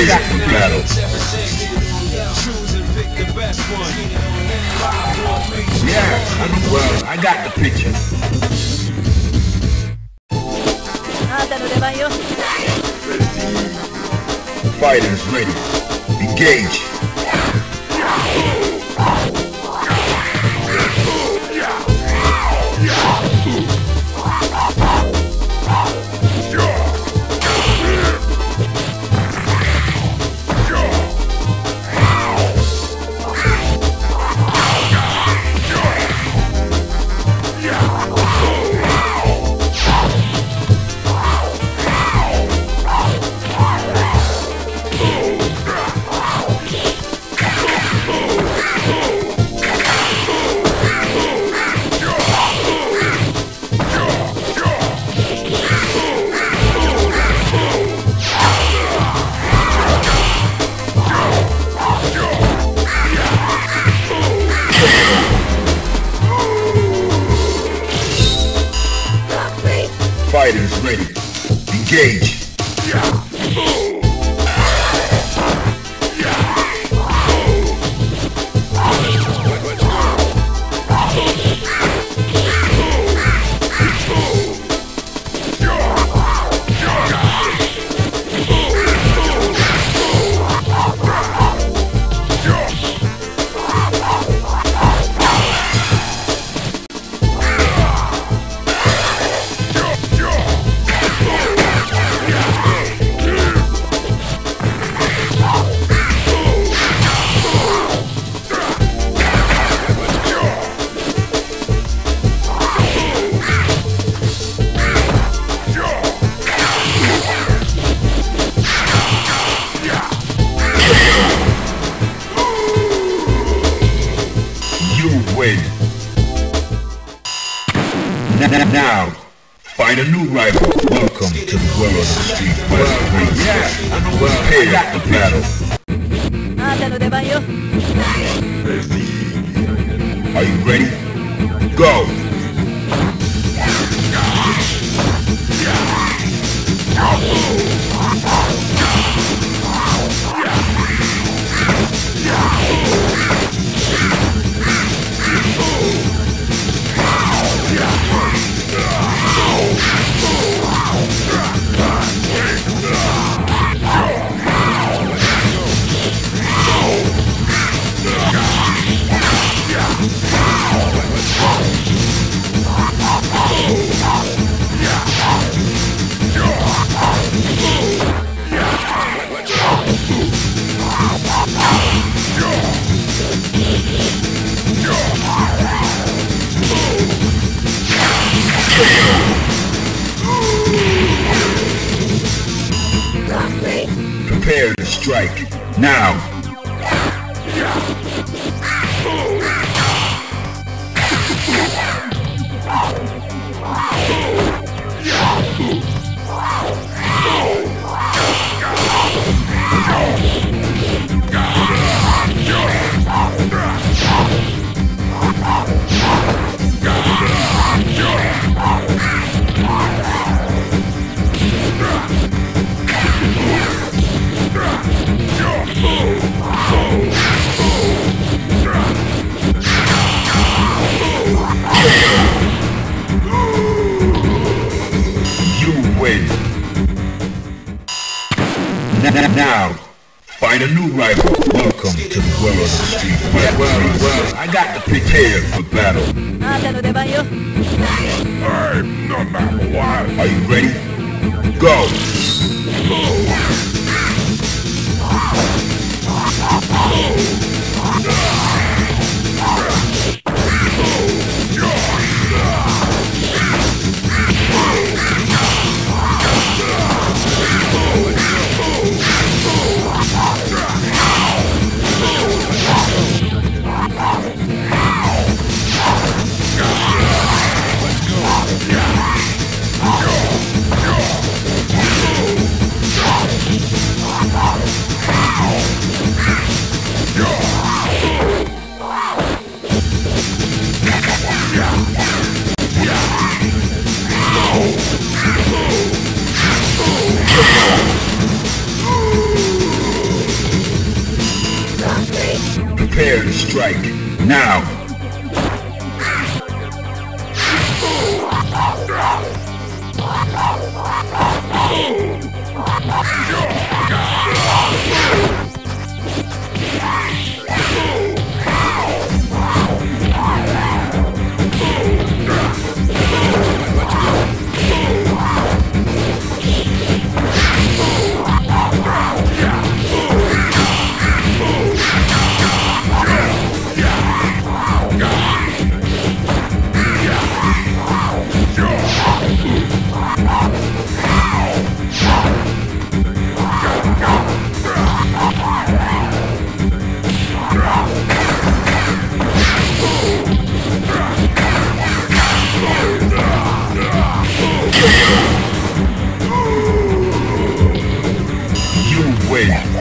Prepare for battle. Yeah, well, I got the picture. Fighters ready. Engage. Fighters ready. Engage. Now, find a new rival. Welcome to the world of the street fighting. Prepare for battle. Are you ready? Go! Prepare to strike. Now! Now, find a new rival. Welcome to the world of the street fighting. Well, I got to prepare for battle. I'm number one. Are you ready? Go! Go! Prepare to strike. Now. You win.